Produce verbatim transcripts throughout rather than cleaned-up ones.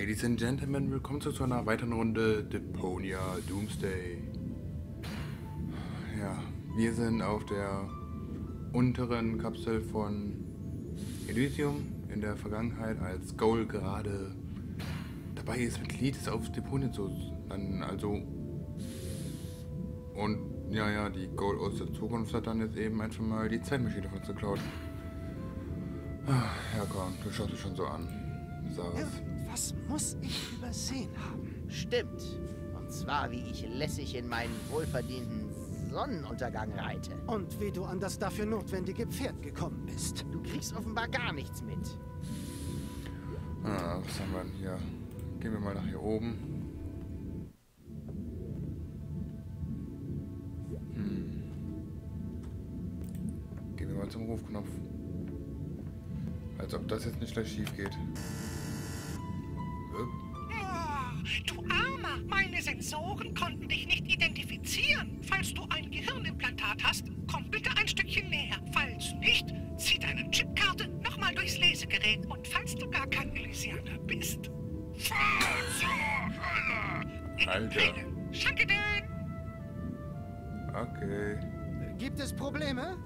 Ladies and Gentlemen, willkommen zu einer weiteren Runde Deponia Doomsday. Ja, wir sind auf der unteren Kapsel von Elysium in der Vergangenheit, als Goal gerade dabei ist, mit Leeds auf Deponia zu landen. Also, und ja, ja, die Goal aus der Zukunft hat dann jetzt eben einfach mal die Zeitmaschine von uns geklaut. Ja, komm, du schaust dich schon so an. Saras. Was muss ich übersehen haben? Stimmt. Und zwar, wie ich lässig in meinen wohlverdienten Sonnenuntergang reite. Und wie du an das dafür notwendige Pferd gekommen bist. Du kriegst offenbar gar nichts mit. Ah, was haben wir denn hier? Gehen wir mal nach hier oben. Hm. Gehen wir mal zum Rufknopf. Als ob das jetzt nicht gleich schief geht. Du Armer! Meine Sensoren konnten dich nicht identifizieren. Falls du ein Gehirnimplantat hast, komm bitte ein Stückchen näher. Falls nicht, zieh deine Chipkarte nochmal durchs Lesegerät. Und falls du gar kein Elysianer bist... Fahr zur Hölle! Alter. Schanke den! Okay. Gibt es Probleme?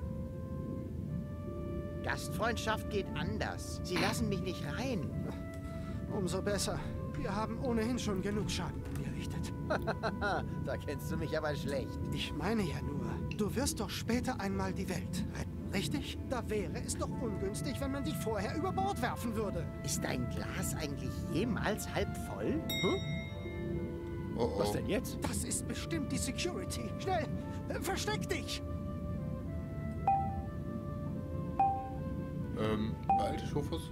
Gastfreundschaft geht anders. Sie lassen mich nicht rein. Umso besser. Wir haben ohnehin schon genug Schaden angerichtet. Da kennst du mich aber schlecht. Ich meine ja nur, du wirst doch später einmal die Welt retten, richtig? Da wäre es doch ungünstig, wenn man dich vorher über Bord werfen würde. Ist dein Glas eigentlich jemals halb voll? Hm? Oh, oh. Was denn jetzt? Das ist bestimmt die Security. Schnell, äh, versteck dich! Ähm, alte Schofus?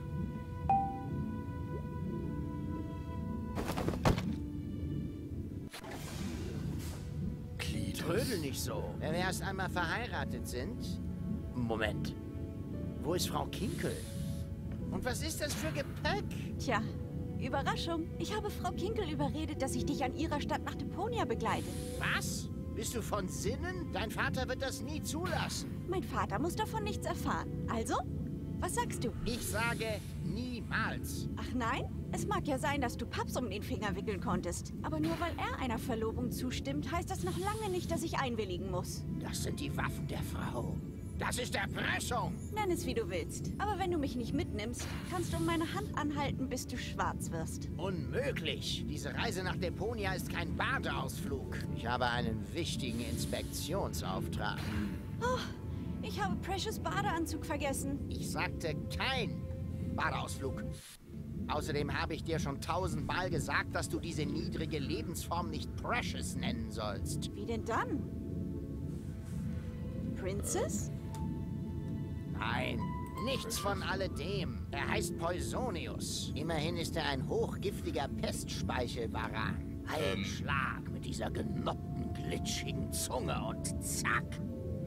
Trödel nicht so. Wenn wir erst einmal verheiratet sind... Moment. Wo ist Frau Kinkel? Und was ist das für Gepäck? Tja, Überraschung. Ich habe Frau Kinkel überredet, dass ich dich an ihrer Stadt nach Deponia begleite. Was? Bist du von Sinnen? Dein Vater wird das nie zulassen. Mein Vater muss davon nichts erfahren. Also, was sagst du? Ich sage niemals. Ach nein? Es mag ja sein, dass du Paps um den Finger wickeln konntest. Aber nur weil er einer Verlobung zustimmt, heißt das noch lange nicht, dass ich einwilligen muss. Das sind die Waffen der Frau. Das ist Erpressung. Nenn es, wie du willst. Aber wenn du mich nicht mitnimmst, kannst du um meine Hand anhalten, bis du schwarz wirst. Unmöglich. Diese Reise nach Deponia ist kein Badeausflug. Ich habe einen wichtigen Inspektionsauftrag. Oh, ich habe Precious Badeanzug vergessen. Ich sagte kein Badeausflug. Außerdem habe ich dir schon tausendmal gesagt, dass du diese niedrige Lebensform nicht Precious nennen sollst. Wie denn dann? Princess? Nein, nichts von alledem. Er heißt Poisonius. Immerhin ist er ein hochgiftiger Pestspeichelvaran. Ein Schlag mit dieser genoppten, glitschigen Zunge und zack.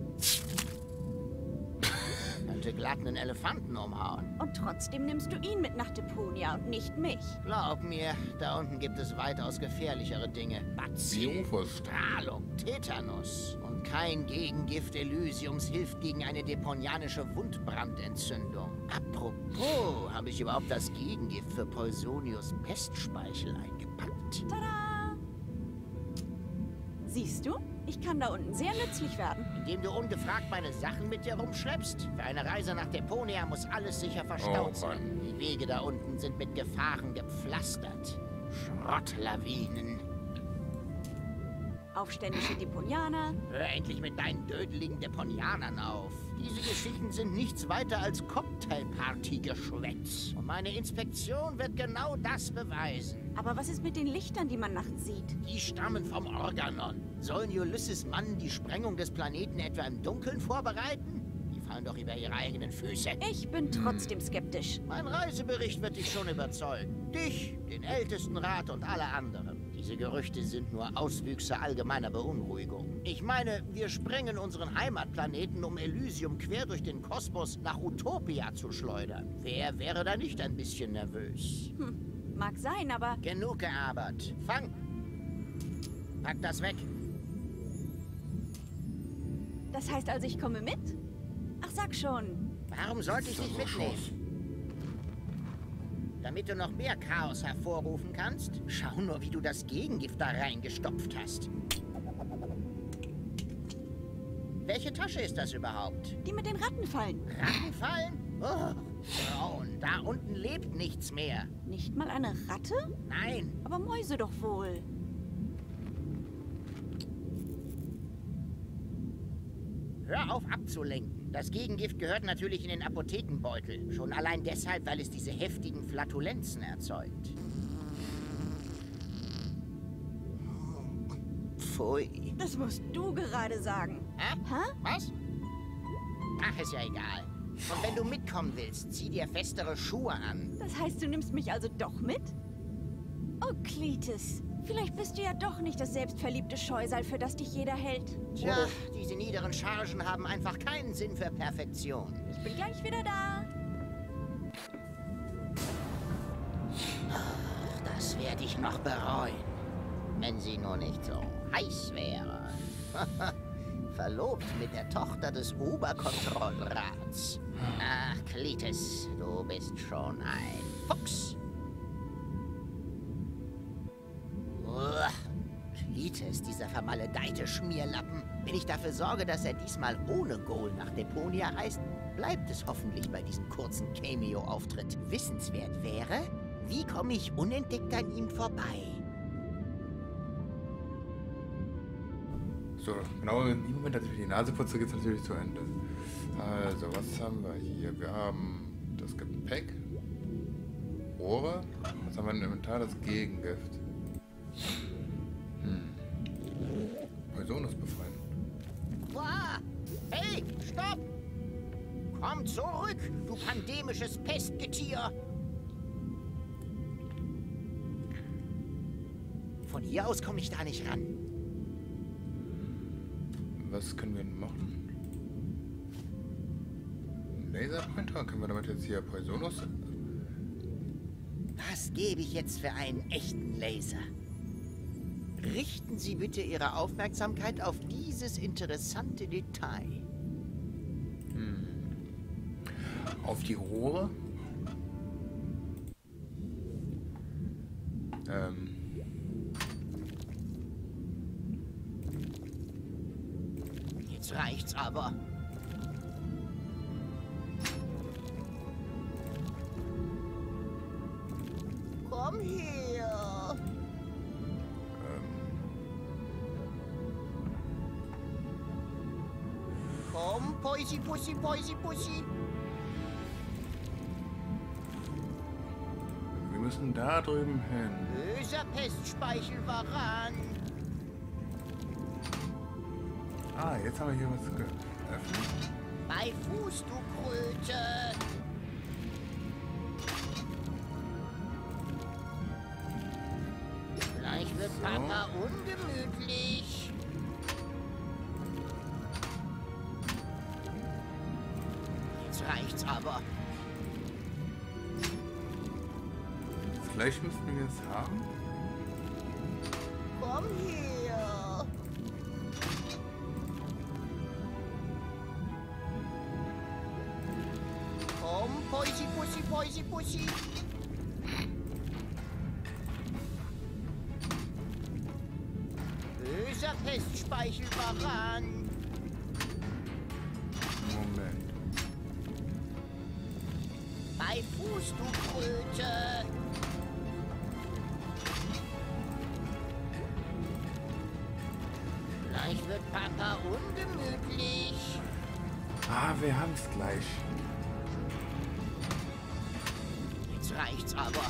Könnte glatt einen Elefanten umhauen. Und trotzdem nimmst du ihn mit nach Deponia und nicht mich. Glaub mir, da unten gibt es weitaus gefährlichere Dinge. Bazillen, Strahlung, Tetanus. Und kein Gegengift Elysiums hilft gegen eine deponianische Wundbrandentzündung. Apropos, habe ich überhaupt das Gegengift für Poisonius Pestspeichel eingepackt? Tada! Siehst du? Ich kann da unten sehr nützlich werden. Indem du ungefragt meine Sachen mit dir rumschleppst? Für eine Reise nach Deponia muss alles sicher verstaut Oh, sein. Die Wege da unten sind mit Gefahren gepflastert. Schrottlawinen. Aufständische Deponianer. Hör endlich mit deinen dödeligen Deponianern auf. Diese Geschichten sind nichts weiter als Cocktailparty-Geschwätz. Und meine Inspektion wird genau das beweisen. Aber was ist mit den Lichtern, die man nachts sieht? Die stammen vom Organon. Sollen Ulysses Mann die Sprengung des Planeten etwa im Dunkeln vorbereiten? Die fallen doch über ihre eigenen Füße. Ich bin trotzdem skeptisch. Mein Reisebericht wird dich schon überzeugen. Dich, den Ältestenrat und alle anderen. Diese Gerüchte sind nur Auswüchse allgemeiner Beunruhigung. Ich meine, wir sprengen unseren Heimatplaneten, um Elysium quer durch den Kosmos nach Utopia zu schleudern. Wer wäre da nicht ein bisschen nervös? Hm, mag sein, aber... Genug gearbeitet. Fang! Pack das weg. Das heißt also, ich komme mit? Ach, sag schon. Warum sollte ich dich mitnehmen? Damit du noch mehr Chaos hervorrufen kannst, schau nur, wie du das Gegengift da reingestopft hast. Welche Tasche ist das überhaupt? Die mit den Rattenfallen. Rattenfallen? Oh, Frauen, da unten lebt nichts mehr. Nicht mal eine Ratte? Nein. Aber Mäuse doch wohl. Hör auf abzulenken. Das Gegengift gehört natürlich in den Apothekenbeutel. Schon allein deshalb, weil es diese heftigen Flatulenzen erzeugt. Pfui. Das musst du gerade sagen. Hä? Hä? Was? Ach, ist ja egal. Und wenn du mitkommen willst, zieh dir festere Schuhe an. Das heißt, du nimmst mich also doch mit? Oh, Cletus. Vielleicht bist du ja doch nicht das selbstverliebte Scheusal, für das dich jeder hält. Tja, diese niederen Chargen haben einfach keinen Sinn für Perfektion. Ich bin gleich wieder da. Das werde ich noch bereuen. Wenn sie nur nicht so heiß wäre. Verlobt mit der Tochter des Oberkontrollrats. Ach, Cletus, du bist schon ein Fuchs. Uah, Cletus, dieser vermaledeite Schmierlappen. Wenn ich dafür sorge, dass er diesmal ohne Goal nach Deponia reist, bleibt es hoffentlich bei diesem kurzen Cameo-Auftritt. Wissenswert wäre, wie komme ich unentdeckt an ihm vorbei? So, genau in dem Moment, als ich mir die Nase putze, geht es natürlich zu Ende. Also, was haben wir hier? Wir haben das Gepäck, Rohre. Was haben wir im Inventar? Das Gegengift. Hm. Poisonus befreien. Wow. Hey, stopp! Komm zurück, du pandemisches Pestgetier! Von hier aus komme ich da nicht ran. Was können wir denn machen? Laserpointer? Können wir damit jetzt hier Poisonus? Was gebe ich jetzt für einen echten Laser? Richten Sie bitte Ihre Aufmerksamkeit auf dieses interessante Detail. Hm. Auf die Rohre? Ähm. Jetzt reicht's aber. Komm her. Komm, Poisi, Pussi, Poisi, Pussi. Wir müssen da drüben hin. Böser Pestspeichel-Varan. Ah, jetzt haben wir hier was geöffnet. Bei Fuß, du Kröte. Gleich wird So. Papa ungemütlich. Jetzt reicht's aber. Vielleicht müssten wir es haben. Komm her. Komm, Poisi, Pussi, Poisi, Pussi. Böser Pestspeichel-Varan. Moment. Bei Fuß, du Kröte. Gleich wird Papa ungemütlich. Ah, wir haben es gleich. Jetzt reicht's aber.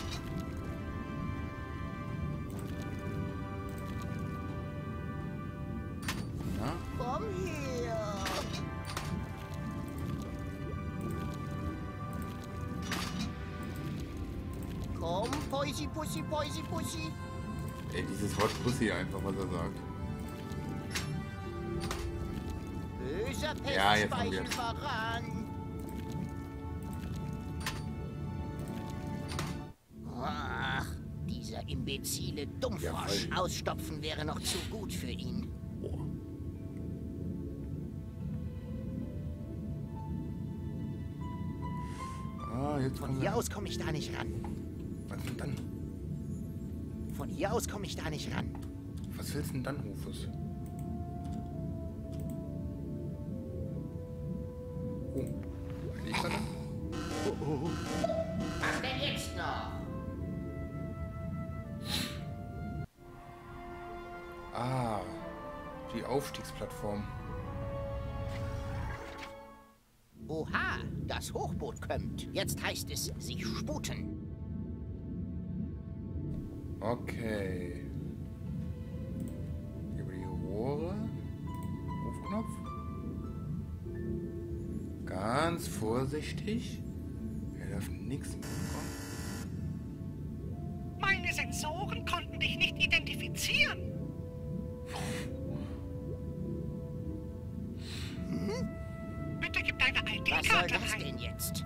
Na? Komm her. Komm, Poisi, Pussi, Poisi, Pussi. Ey, dieses Wort Pussy einfach, was er sagt. Böser Ja, jetzt haben wir es. Pestspeichel-Varan. Ach, dieser imbezile Dummfrosch. Jawohl. Ausstopfen wäre noch zu gut für ihn. Oh. Ah, jetzt Von kommen hier wir. aus komme ich da nicht ran. dann? Von hier aus komme ich da nicht ran. Was willst du denn dann, Rufus? Oh, ein Liefern? Oh, oh. Was denn jetzt noch? Ah, die Aufstiegsplattform. Oha, das Hochboot kommt. Jetzt heißt es, sich sputen. Okay. Über die Rohre. Rufknopf. Ganz vorsichtig. Er darf nichts mitbekommen. Meine Sensoren konnten dich nicht identifizieren. Hm? Bitte gib deine I Was soll D-Karte das ein. denn jetzt?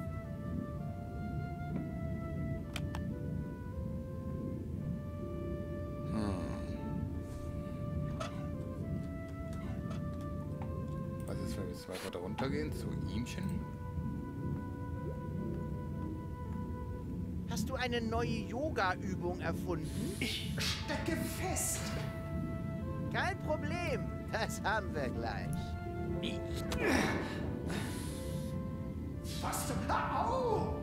Was ist, wenn wir jetzt weiter runtergehen zu ihmchen? Hast du eine neue Yoga-Übung erfunden? Ich stecke fest. Kein Problem, das haben wir gleich. Was zum... Au!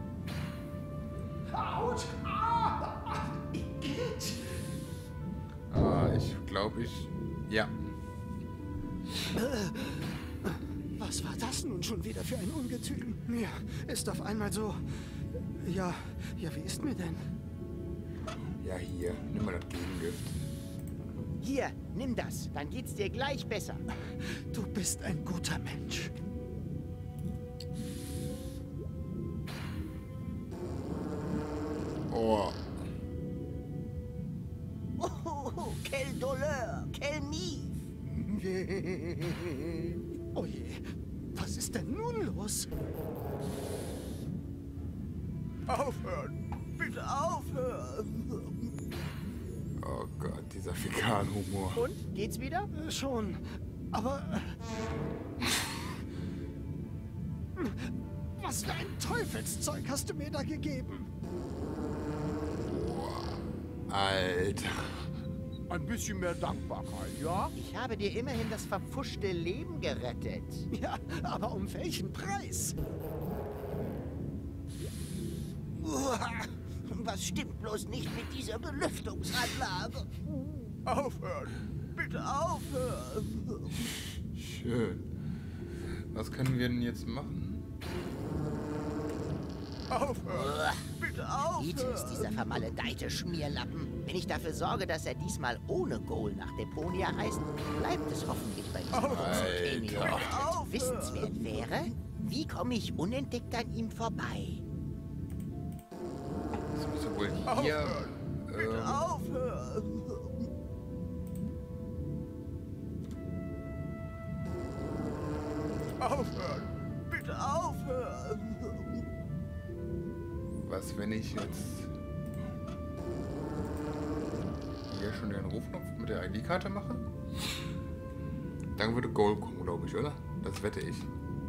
Autsch! Ah! Igitt! Ah, ich glaube ich... Ja. Was war das nun schon wieder für ein Ungetüm? Mir ist auf einmal so... Ja, ja, wie ist mir denn? Ja, hier. Nimm mal das Gegengift. Hier, nimm das, dann geht's dir gleich besser. Du bist ein guter Mensch. Oh. Oh, quel douleur, quel mief. Oh je, was ist denn nun los? Aufhören, bitte aufhören. Oh Gott, dieser Vegan-Humor. Und, geht's wieder? Äh, Schon, aber... Was für ein Teufelszeug hast du mir da gegeben? Alter. Ein bisschen mehr Dankbarkeit, ja? Ich habe dir immerhin das verpfuschte Leben gerettet. Ja, aber um welchen Preis? Was stimmt bloß nicht mit dieser Belüftungsanlage? Aufhören! Bitte aufhören! Schön. Was können wir denn jetzt machen? Aufhören! Bitte Ite ist aufhören! dieser vermaledeite Schmierlappen. Wenn ich dafür sorge, dass er diesmal ohne Goal nach Deponia reist, bleibt es hoffentlich bei diesem großen Alter. Wissenswert wäre, wie komme ich unentdeckt an ihm vorbei? Das muss ja wohl hier... Bitte Ähm, aufhören! Aufhören! Bitte aufhören! was, wenn ich jetzt... hier schon den Rufknopf mit der I D-Karte mache? Dann würde Gold kommen, glaube ich, oder? Das wette ich.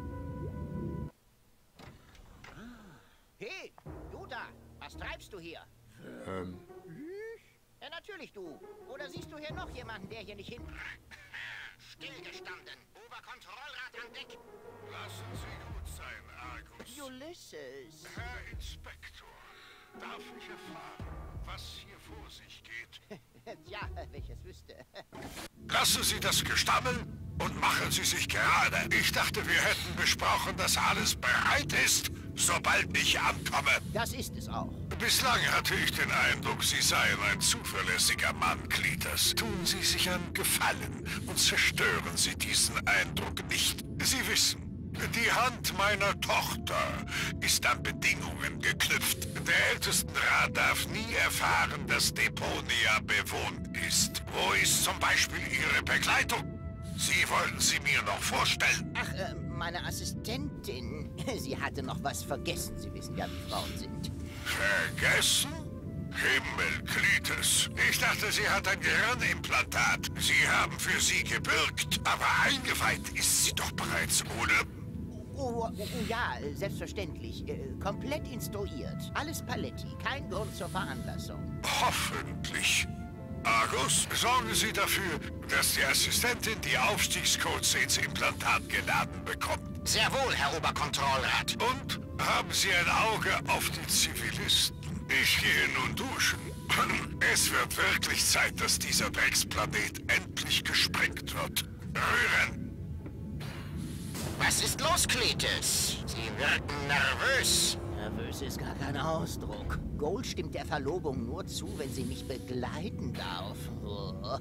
Hey, du da! Was treibst du hier? Ähm, Ja, natürlich du. Oder siehst du hier noch jemanden, der hier nicht hin... Stillgestanden. Oberkontrollrat an Deck. Lassen Sie gut sein, Argus. Ulysses. Herr Inspektor, darf ich erfahren, was hier vor sich geht? Tja, wenn ich es wüsste. Lassen Sie das Gestammel und machen Sie sich gerade. Ich dachte, wir hätten besprochen, dass alles bereit ist, sobald ich ankomme. Das ist es auch. Bislang hatte ich den Eindruck, Sie seien ein zuverlässiger Mann, Cletus. Tun Sie sich einen Gefallen und zerstören Sie diesen Eindruck nicht. Sie wissen, die Hand meiner Tochter ist an Bedingungen geknüpft. Der Ältestenrat darf nie erfahren, dass Deponia bewohnt ist. Wo ist zum Beispiel Ihre Begleitung? Sie wollten sie mir noch vorstellen. Ach, äh, meine Assistentin. Sie hatte noch was vergessen. Sie wissen ja, wie Frauen sind. Vergessen? Himmel, Cletus. Ich dachte, sie hat ein Gehirnimplantat. Sie haben für sie gebürgt, aber eingeweiht ist sie doch bereits, oder? Oh, oh, oh ja, selbstverständlich. Äh, komplett instruiert. Alles Paletti. Kein Grund zur Veranlassung. Hoffentlich. Argus, sorgen Sie dafür, dass die Assistentin die Aufstiegscodes ins Implantat geladen bekommt. Sehr wohl, Herr Oberkontrollrat. Und haben Sie ein Auge auf die Zivilisten. Ich gehe nun duschen. Es wird wirklich Zeit, dass dieser Drecksplanet endlich gesprengt wird. Rühren! Was ist los, Cletus? Sie wirken nervös. Nervös ist gar kein Ausdruck. Gold stimmt der Verlobung nur zu, wenn sie mich begleiten darf. Oh.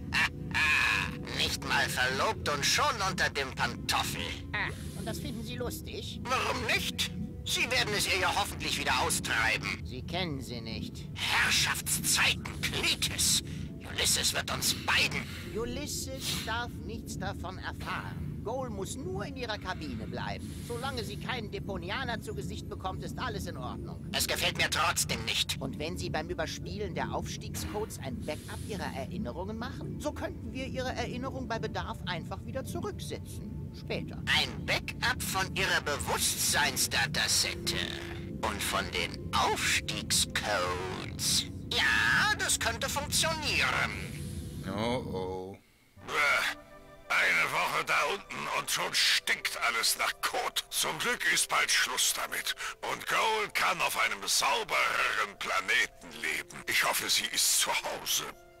Nicht mal verlobt und schon unter dem Pantoffel. Ah, und das finden Sie lustig? Warum nicht? Sie werden es ihr ja hoffentlich wieder austreiben. Sie kennen sie nicht. Herrschaftszeiten, Cletus. Ulysses wird uns beiden... Ulysses darf nichts davon erfahren. Goal muss nur in ihrer Kabine bleiben. Solange sie keinen Deponianer zu Gesicht bekommt, ist alles in Ordnung. Es gefällt mir trotzdem nicht. Und wenn Sie beim Überspielen der Aufstiegscodes ein Backup Ihrer Erinnerungen machen, so könnten wir Ihre Erinnerung bei Bedarf einfach wieder zurücksetzen. Später. Ein Backup von Ihrer Bewusstseinsdatasette. Und von den Aufstiegscodes. Ja, das könnte funktionieren. Oh, oh. Eine Woche da unten und schon stinkt alles nach Kot. Zum Glück ist bald Schluss damit. Und Goal kann auf einem saubereren Planeten leben. Ich hoffe, sie ist zu Hause.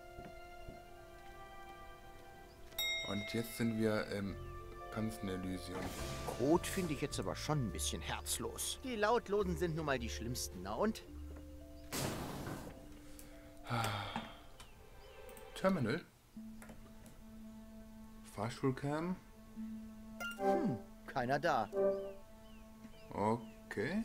Und jetzt sind wir im Panzen Elysium. Kot finde ich jetzt aber schon ein bisschen herzlos. Die Lautlosen sind nun mal die schlimmsten. Na und? Terminal. Fahrschulcam. Hm, keiner da. Okay.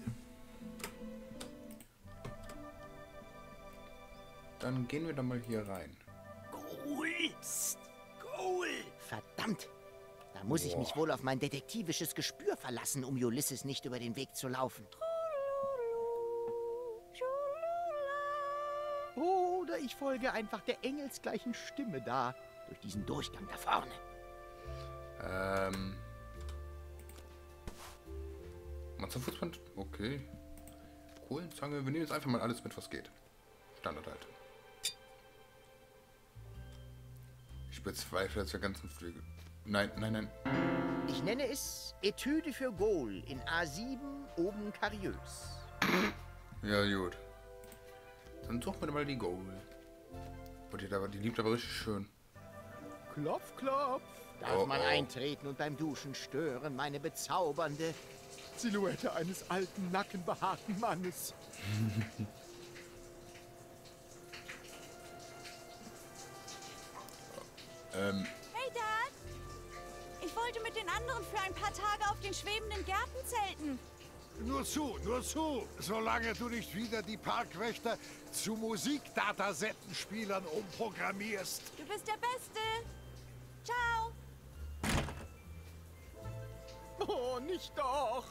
Dann gehen wir doch mal hier rein. Goal! Goal! Verdammt! Da muss ich Boah. mich wohl auf mein detektivisches Gespür verlassen, um Ulysses nicht über den Weg zu laufen. Oder ich folge einfach der engelsgleichen Stimme da, durch diesen Durchgang da vorne. Ähm. Monsterfußband? Okay. Kohlenzange. Wir nehmen jetzt einfach mal alles mit, was geht. Standard halt. Ich bezweifle, dass wir ganzen Flügel. Nein, nein, nein. Ich nenne es Etüde für Goal in A sieben oben kariös. Ja, gut. Dann suchen wir mal die Goal. Und die, die liebt aber richtig schön. Klopf, klopf. Darf Oh, man oh. eintreten und beim Duschen stören, meine bezaubernde Silhouette eines alten, nackenbehaarten Mannes. ähm. Hey, Dad! Ich wollte mit den anderen für ein paar Tage auf den schwebenden Gärten zelten. Nur zu, nur zu, solange du nicht wieder die Parkwächter zu Musikdatasettenspielern umprogrammierst. Du bist der Beste. Ciao. Oh, nicht doch!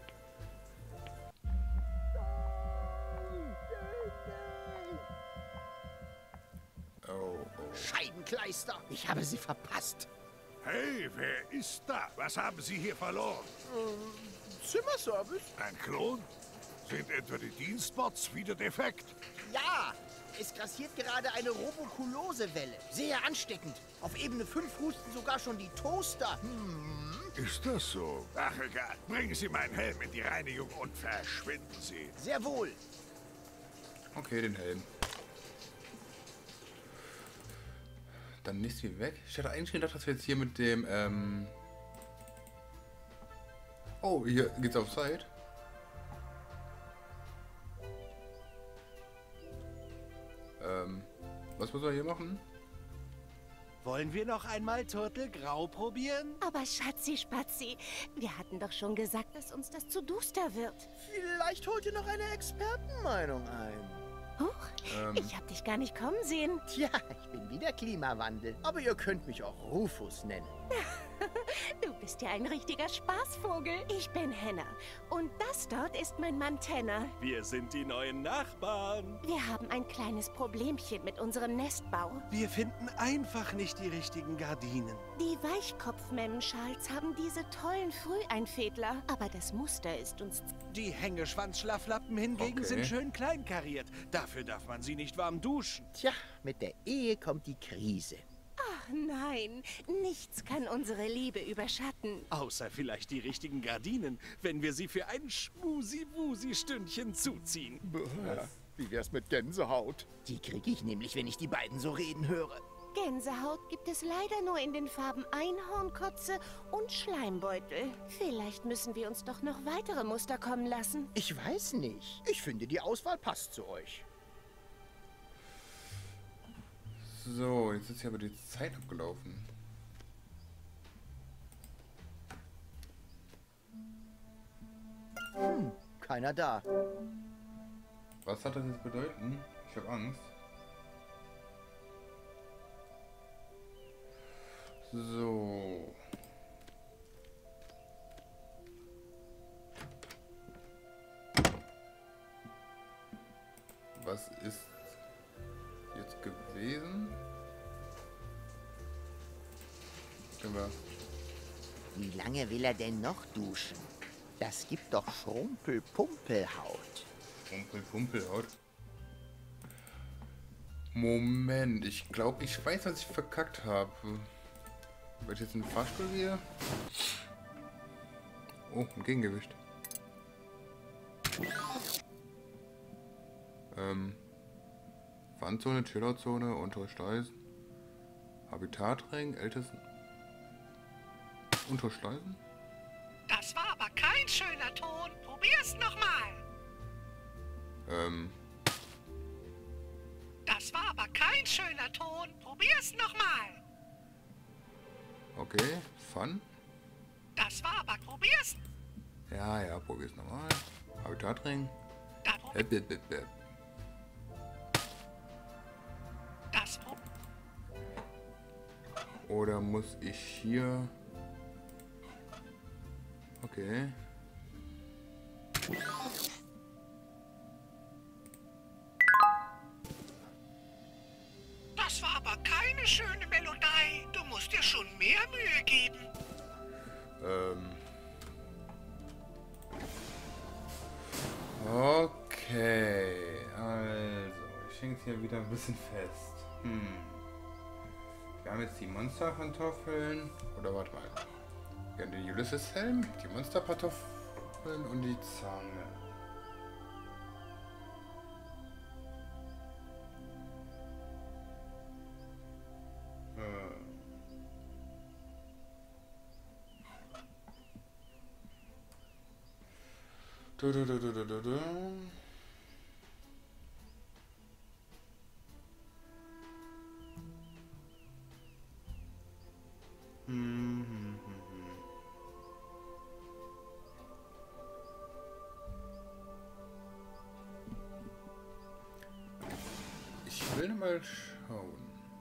Oh, oh. Scheibenkleister! Ich habe sie verpasst. Hey, wer ist da? Was haben Sie hier verloren? Äh, Zimmerservice? Ein Klon? Sind etwa die Dienstbots wieder defekt? Ja! Es grassiert gerade eine Robokulosewelle. Sehr ansteckend. Auf Ebene fünf husten sogar schon die Toaster. Hm. Ist das so? Ach egal. Bringen Sie meinen Helm in die Reinigung und verschwinden Sie. Sehr wohl. Okay, den Helm. Dann ist sie weg. Ich hatte eigentlich gedacht, dass wir jetzt hier mit dem, ähm... Oh, hier geht's auf Side. Ähm, was müssen wir hier machen? Wollen wir noch einmal Turtelgrau probieren? Aber Schatzi, Spatzi, wir hatten doch schon gesagt, dass uns das zu duster wird. Vielleicht holt ihr noch eine Expertenmeinung ein. Huch, Ähm. ich hab dich gar nicht kommen sehen. Tja, ich bin wieder Klimawandel. Aber ihr könnt mich auch Rufus nennen. Du bist ja ein richtiger Spaßvogel. Ich bin Henna. Und das dort ist mein Mann Tenner. Wir sind die neuen Nachbarn. Wir haben ein kleines Problemchen mit unserem Nestbau. Wir finden einfach nicht die richtigen Gardinen. Die Weichkopfmemmenschals haben diese tollen Früheinfädler. Aber das Muster ist uns... Die Hängeschwanzschlaflappen hingegen Okay. sind schön kleinkariert. Dafür darf man sie nicht warm duschen. Tja, mit der Ehe kommt die Krise. Ach nein, nichts kann unsere Liebe überschatten. Außer vielleicht die richtigen Gardinen, wenn wir sie für ein Schmusi-Wusi-Stündchen zuziehen. Wie wär's mit Gänsehaut? Die kriege ich nämlich, wenn ich die beiden so reden höre. Gänsehaut gibt es leider nur in den Farben Einhornkotze und Schleimbeutel. Vielleicht müssen wir uns doch noch weitere Muster kommen lassen. Ich weiß nicht. Ich finde, die Auswahl passt zu euch. So, jetzt ist hier aber die Zeit abgelaufen. Hm, keiner da. Was hat das jetzt bedeuten? Ich habe Angst. So. Was ist jetzt gewesen? Können wir... Wie lange will er denn noch duschen? Das gibt doch Schrumpel-Pumpelhaut. Schrumpel-Pumpelhaut? Moment, ich glaube, ich weiß, was ich verkackt habe. Weil ich jetzt ein Fahrstuhl gehe? Oh, ein Gegengewicht. Ähm. Wandzone, Chilloutzone, untere Schleusen. Habitatring, ältesten. Untere Schleusen? Das war aber kein schöner Ton. Probier's nochmal. Ähm. Das war aber kein schöner Ton. Probier's nochmal. Okay, Fun. Das war aber, probier's. Ja, ja, probier's nochmal. Habitatring. Da, Äh, äh, äh, äh. Das, Oder muss ich hier... Okay. das war aber keine schöne Melodie. Du musst dir schon mehr Mühe geben. Ähm. Okay, also, ich hänge es hier wieder ein bisschen fest. Hm. Wir haben jetzt die Monsterpantoffeln. Oder warte mal. Wir haben den Ulysses-Helm, die Monsterpantoffeln und die Zange. Hm. Du, du, du, du, du, du, du. Hm, hm, hm, hm. Ich will mal schauen.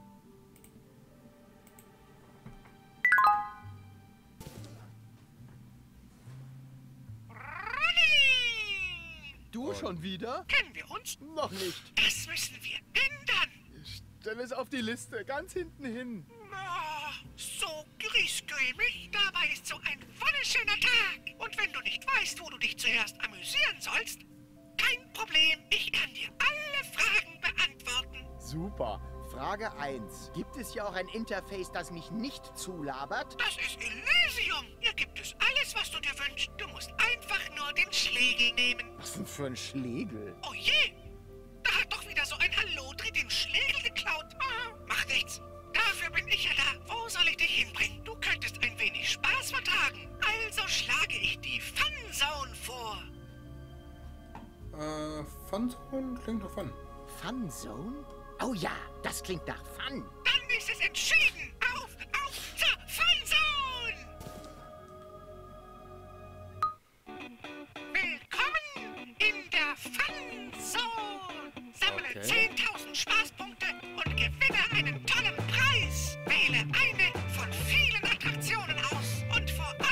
Du schon wieder? Kennen wir uns? Noch nicht. Das müssen wir ändern. Stell es auf die Liste, ganz hinten hin. Oh, so griesgrämig. Dabei ist so ein wunderschöner Tag. Und wenn du nicht weißt, wo du dich zuerst amüsieren sollst, kein Problem. Ich kann dir alle Fragen beantworten. Super. Frage eins. Gibt es hier auch ein Interface, das mich nicht zulabert? Das ist Elysium. Hier gibt es alles, was du dir wünschst. Du musst einfach nur den Schlegel nehmen. Was denn für ein Schlegel? Oh je! Da hat doch wieder so ein Hallodri den Schlegel geklaut. Ah, macht nichts. Dafür bin ich ja da. Wo soll ich dich hinbringen? Du könntest ein wenig Spaß vertragen. Also schlage ich die Funzone vor. Äh, Funzone klingt doch Fun. Funzone? Oh ja, das klingt nach Fun. Dann ist es entschieden. Auf, auf zur Funzone! Willkommen in der Funzone. Sammle Okay. zehntausend Spaßpunkte und gewinne einen tollen Preis. Wähle eine von vielen Attraktionen aus. Und vor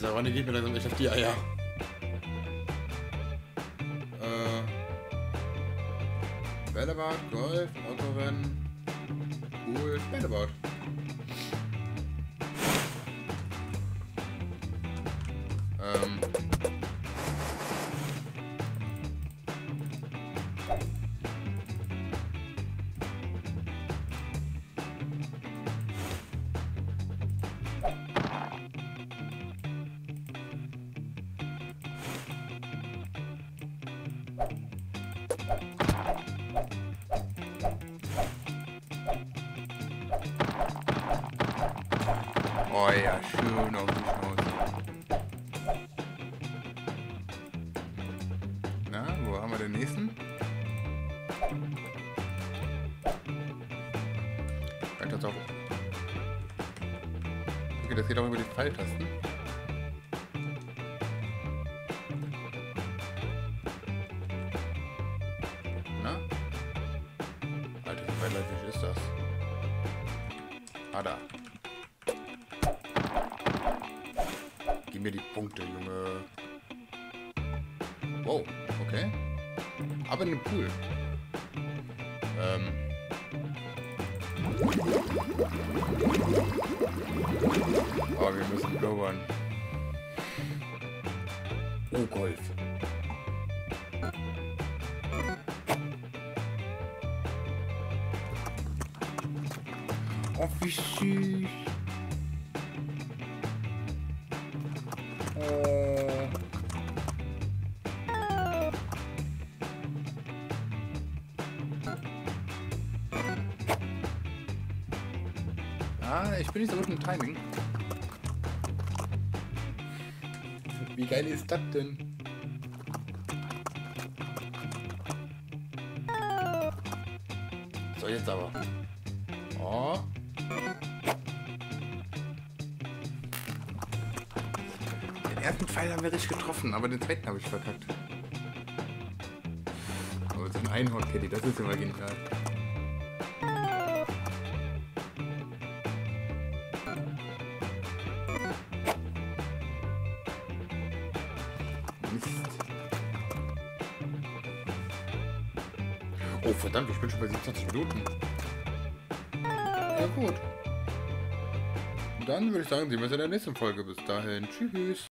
Savanne geht mir langsam echt auf die Eier. Äh. Bällebad, Golf, Autorennen. Cool, Bällebad. Ähm. Oh ja, schön auf die Schnauze. Na, wo haben wir den nächsten? Reicht das auch? Okay, das geht auch über die Pfeiltasten. Na? Alter, wie beiläufig ist das? Ah, da. Gib mir die Punkte, Junge. Wow, okay. Aber in dem Pool. Ähm. Oh, wir müssen blubbern. Oh, Golf. Oh, wie süß. Oh. Ah, ich bin nicht so gut im Timing. Wie geil ist das denn? So, jetzt aber. Oh. Den ersten Pfeil haben wir richtig getroffen, aber den zweiten habe ich verkackt. Aber so ein Einhorn-Caddy, das ist immer genial. Mist. Oh verdammt, ich bin schon bei siebenundzwanzig Minuten. Ja gut. Dann würde ich sagen, sehen wir uns in der nächsten Folge. Bis dahin. Tschüss.